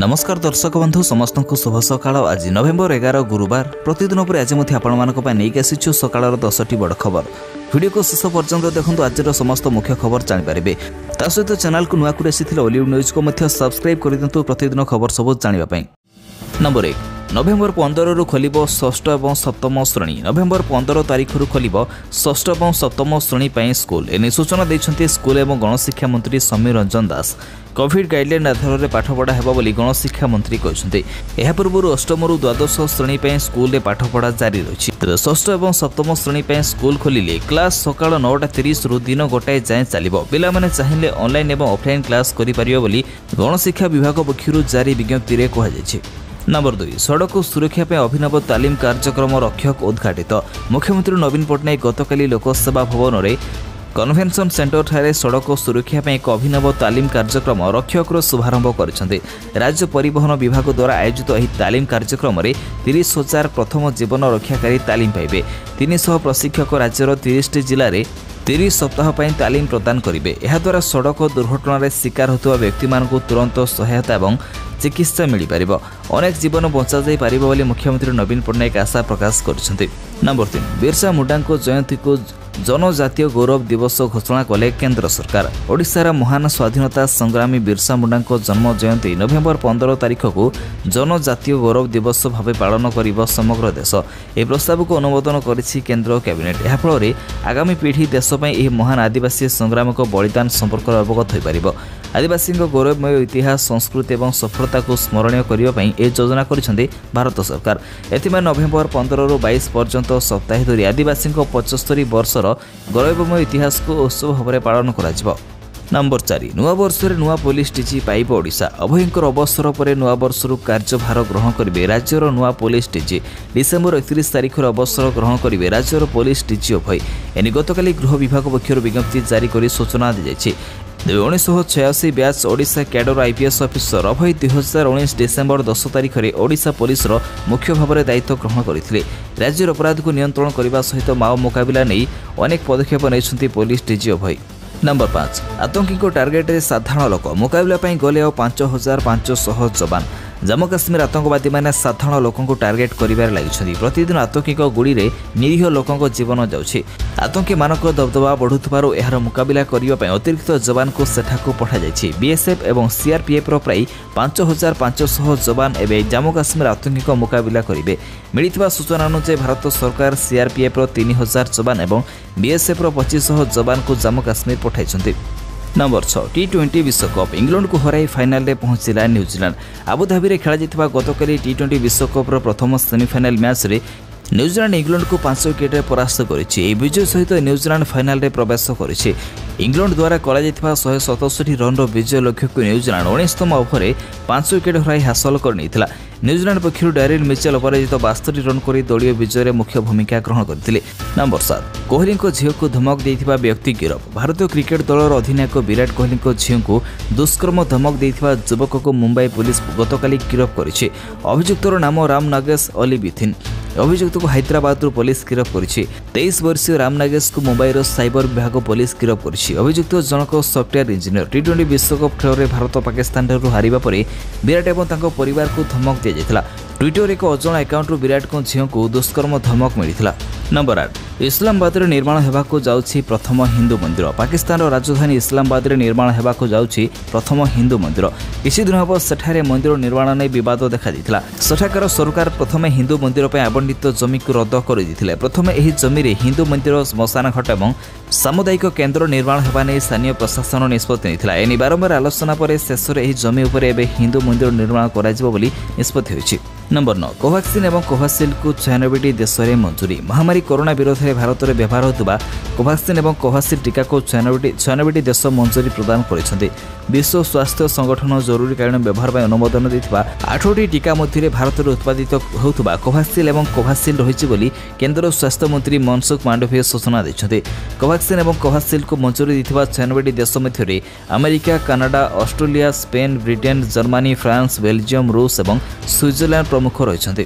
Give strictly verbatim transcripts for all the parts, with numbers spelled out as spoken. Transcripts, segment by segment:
नमस्कार दर्शक बंधु समस्त को शुभ सकाळ। आज नवेम्बर एगार गुरुवार प्रतिदिन पर आज नहीं आसी सकाळ दस टी बड़ खबर। वीडियो को शेष पर्यंत देखो। आज समस्त मुख्य खबर जानीपारे ता सहित चैनल को नुआ आसी हॉलीवुड न्यूज को सब्सक्राइब कर दिंतु प्रतिदिन खबर सब जानापी। नंबर एक नवेम्बर पंद्रह रु खोल षष्ठ और सप्तम श्रेणी। नवेम्बर पंद्रह तारीख रु खोल षष्ठ और सप्तम श्रेणी पर स्कूल। एने सूचना देते स्कूल और गणशिक्षा मंत्री समीर रंजन दास। कोविड गाइडलाइन आधार में पाठपढ़ा हेबा बोली गणशिक्षा मंत्री कहते। यह पूर्व अष्टम रु द्वादश श्रेणी पर स्कूल में पाठपढ़ा जारी रही। षष्ठ और सप्तम श्रेणी पर स्कूल खोलिले क्लास सकाळ नौटा तीस रु दिन गोटाए जाए चलो। पिलामाने चाहिए ऑनलाइन और ऑफलाइन क्लास करें बोली गणशिक्षा विभाग पक्षर जारी विज्ञप्ति में कहुई। नंबर दुई सड़क सुरक्षा पर अभिनव तालीम कार्यक्रम रक्षक उद्घाटित। मुख्यमंत्री नवीन पट्टनायक गतकाली लोकसेवा भवन में कन्वेंशन सेंटर ठारे सड़क सुरक्षा पर एक अभिनव तालीम कार्यक्रम रक्षक शुभारंभ कर। राज्य परिवहन विभाग द्वारा आयोजित यह तालीम कार्यक्रम में तीस हजार प्रथम जीवन रक्षाकारी तालीम पाइबे। तीन सौ प्रशिक्षक राज्यर तीस जिले में तीस सप्ताह पर तालीम प्रदान करेंगे। याद्वारा सड़क दुर्घटन शिकार होता व्यक्ति मानक तुरंत सहायता और चिकित्सा मिल पार अनेक जीवन बचा जाई पारिबो बोली मुख्यमंत्री नवीन पट्टनायक आशा प्रकाश करछन्ते। नंबर तीन बिरसा मुंडा जयंती को जनजातीय गौरव दिवस घोषणा कले केंद्र सरकार। ओडिशार महान स्वाधीनता संग्रामी बिरसा मुंडा जन्म जयंती नवेम्बर पंद्रह तारीख को जनजातीय गौरव दिवस भाव पालन कर समग्र देश। यह प्रस्ताव को अनुमोदन करिछि केंद्र कैबिनेट। यह फल आगामी पीढ़ी देश में महान आदिवासी संग्राम को बलिदान संपर्क अवगत हो पारिबो। आदिवासी गौरवमय इतिहास संस्कृति और सफलता को स्मरणीय करने योजना करिसेंते भारत सरकार। एथिमे नवेम्बर पंद्रह रु बाईस पर्यंत सप्ताह धरी आदिवासी पचस्तरी वर्षर गौरवमय इतिहास को उत्सव भाव में पालन करा। नंबर चार नुआ वर्ष में नुआ पुलिस डीजी पाइब ओडिशा। अभयंकर अवसर पर नुआ वर्ष कार्यभार ग्रहण करेंगे राज्यर नुआ पुलिस डीजी। डिसेम्बर एकतीस तारीख अवसर ग्रहण करेंगे राज्यर पुलिस डीजी अभय। एने गतकाली गृह विभाग पक्षर विज्ञप्ति जारी कर सूचना दी जाइए। उन्नीस छयासी batch Odisha cadre IPS officer Abhay दुई हजार उन्नीस डिसेम्बर दस तारीख में ओडिशा पुलिस मुख्य भाव में दायित्व ग्रहण करते। राज्य अपराध को नियंत्रण करने सहित माओ मुकाबला नहीं अनेक पदक्षेप नहीं पुलिस डीजी अभय। नंबर पाँच आतंकी को टार्गेट रे साधारण लोक मुकाबला गले और पांच हजार पांचशह जवान। जम्मू काश्मीर आतंकवादी मैंने साधारण लोकों टार्गेट करिबार लागिछथि। प्रतिदिन आतंकी गुड़ी में निरीह लोकों जीवन जाउछि। आतंकी मानक दबदबा बढ़ुथिबारु एहार मुकाबला करिबा पय अतिरिक्त जवान को सेठाको पठा जाइछि। बीएसएफ एवं सीआरपीएफ रो प्राय पांच हजार पांचशह जवान एवं जम्मू काश्मीर आतंकी मुकाबला करिबे। मिलिथिबा सूचना अनुसार भारत सरकार सीआरपीएफ रो तीन हजार जवान एवं बीएसएफ रो पच्चीस जवान को जम्मू काश्मीर पठाइछन्ति। नंबर छह टी ट्वेंटी विश्वकप इंग्लैंड को हराई फाइनाल में पहुंचला न्यूजीलैंड। आबुधाबी में खेल गतकाली टी ट्वेंटी विश्वकप प्रथम सेमिफाइनाल मैच रे न्यूजीलैंड इंग्लैंड को पांच विकेट परास्त करिछि। विजय सहित न्यूजीलैंड फाइनाल में प्रवेश करिछि। इंग्लैंड द्वारा करा शहे सतसठी रन विजय लक्ष्य को न्यूजीलैंड उन्नीसतम ओवर में पांच विकेट हराई हासिल कर न्यूजीलैंड पक्षर डैरिल मिचेल अपराजित बास्तरी रन कर दलीय विजय में मुख्य भूमिका ग्रहण करते। नंबर सात कोहली झील को धमक देथिबा व्यक्ति गिरफ। भारतीय क्रिकेट दलर अधिनायक विराट कोहली झील को दुष्कर्म धमक देथिबा युवक को मुंबई पुलिस गतकाली गिरफ करिछि। अभियुक्तर नाम राम नागेश अली बिथिन। अभियुक्त को हैदराबाद पुलिस गिरफ करिछि। तेईस वर्षीय राम नागेश को मुंबईर साइबर विभाग पुलिस गिरफ करिछि। अभियुक्त जनक सॉफ्टवेयर इंजीनियर। टी ट्वेंटी विश्वकप खेल में भारत पाकिस्तान हारिबा परे विराट एवं तांको परिवार को धमक दिया जायतिला। ट्विटर एक अजणा अकाउंट विराट को झील को दुष्कर्म धमक मिलता। नंबर आठ इस्लामाबाद में निर्माण होगाकू जाउछि प्रथम हिंदू मंदिर। पाकिस्तान राजधानी इस्लामाबाद में निर्माण होगाकू जाउछि प्रथम हिंदू मंदिर। किछि दिन हम सेठारे मंदिर निर्माण नहीं बद देखा जाइतिला। सेठाकार सरकार प्रथम हिंदू मंदिर पर आवंटित जमी को रद्द कर देथिले। प्रथम एही जमी रे हिंदू मंदिर श्मशान घाट और सामुदायिक केन्द्र निर्माण होगा नहीं स्थानीय प्रशासन निष्पत्ति नेइथिला। एने बारंबार आलोचना पर शेष में जमी उपर एबे हिंदू मंदिर निर्माण कराजिबो बोली निष्पत्ति होइछि। नंबर नौ कोवाक्सिन एवं कोवाशील्ड को छियानबे देश में मंजूरी। महामारी कोरोना विरोध में भारत में व्यवहार होता कोवाक्सिन एवं कोवाशील्ड टीका को छियानबे छियानबे देश मंजूरी प्रदान कर। विश्व स्वास्थ्य संगठन जरूरीकालीन व्यवहार पर अनुमोदन देथिबा आठटी टीका मध्य भारत में उत्पादित होता कोवाक्सिन एवं कोवाशील्ड रही बोली केंद्र स्वास्थ्य मंत्री मनसुख मांडविय सूचना देते। कोवाक्सिन एवं कोवाशील्ड को मंजूरी देथिबा छियानबे देश मध्य America, Canada, Australia, Spain, Britain, Germany, France, Belgium, रूस और स्विट्जरलैंड प्रमुख रही।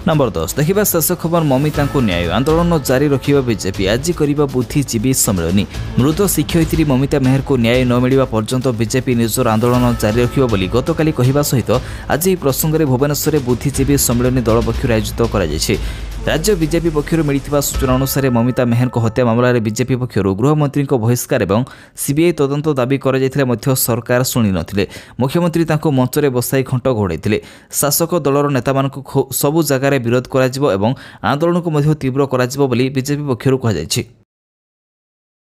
नंबर दस देखा शेष खबर ममिता को न्याय आंदोलन जारी रखा बीजेपी आज करिबा बुद्धिजीवी सम्मेलन मृत शिक्षयित्री ममिता मेहर को न्याय न मिलवा पर्यंत बीजेपी निजर आंदोलन जारी रखिबो बोली गतकाली कहिबा सहित आज यह प्रसंग में भुवनेश्वर बुद्धिजीवी सम्मेलन दल पक्षर आयोजित कर राज्य बीजेपी पक्षर मिलता सूचना अनुसार ममिता मेहर हत्या मामलें बीजेपी पक्षर गृहमंत्री बहिष्कार और सीबीआई तदंत दाबी कर सरकार शुणी नथिले। मुख्यमंत्री तांको मंचरे बसाई घंट घोड़ाई शासक दलर नेता सबु जगार विरोध करा आंदोलन को तीव्र करा बीजेपी पक्षर कहुଯାଇଛି।